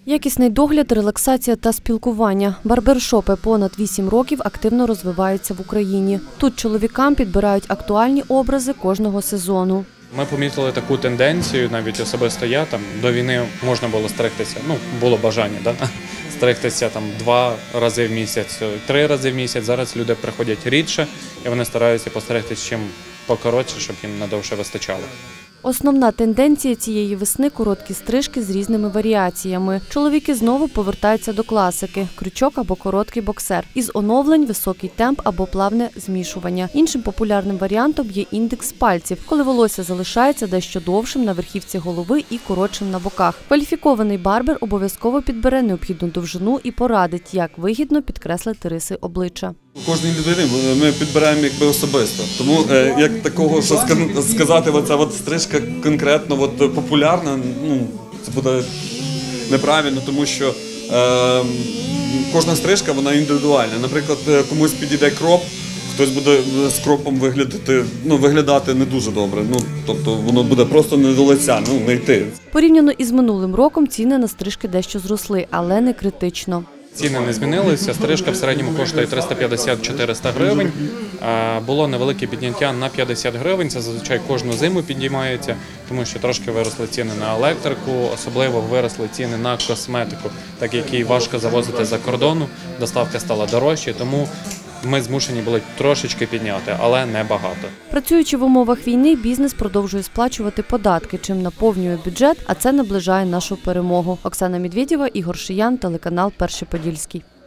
Якісний догляд, релаксація та спілкування. Барбершопи понад 8 років активно розвиваються в Україні. Тут чоловікам підбирають актуальні образи кожного сезону. Ми помітили таку тенденцію, навіть особисто я, до війни можна було стригтися, було бажання, стригтися 2 рази в місяць, 3 рази в місяць. Зараз люди приходять рідше і вони стараються постригтися чим покоротше, щоб їм надовше вистачало. Основна тенденція цієї весни – короткі стрижки з різними варіаціями. Чоловіки знову повертаються до класики – крючок або короткий боксер. Із оновлень – високий темп або плавне змішування. Іншим популярним варіантом є індекс пальців, коли волосся залишається дещо довшим на верхівці голови і коротшим на боках. Кваліфікований барбер обов'язково підбере необхідну довжину і порадить, як вигідно підкреслити риси обличчя. Кожній людині ми підбираємо особисто. Тому як такого, що сказати, оця стрижка конкретно популярна, це буде неправильно, тому що кожна стрижка вона індивідуальна. Наприклад, комусь підійде кроп, хтось буде з кропом виглядати не дуже добре. Тобто воно буде просто не до лиця, не йти. Порівняно із минулим роком ціни на стрижки дещо зросли, але не критично. Ціни не змінилися, стрижка в середньому коштує 350-400 гривень. Було невелике підняття на 50 гривень, це зазвичай кожну зиму піднімається, тому що трошки виросли ціни на електрику, особливо виросли ціни на косметику, так як її важко завозити за кордону, доставка стала дорожче, тому ми змушені були трошечки підняти, але не багато. Працюючи в умовах війни, бізнес продовжує сплачувати податки, чим наповнює бюджет, а це наближає нашу перемогу. Оксана Медведєва, Ігор Шиян, телеканал «Перший Подільський».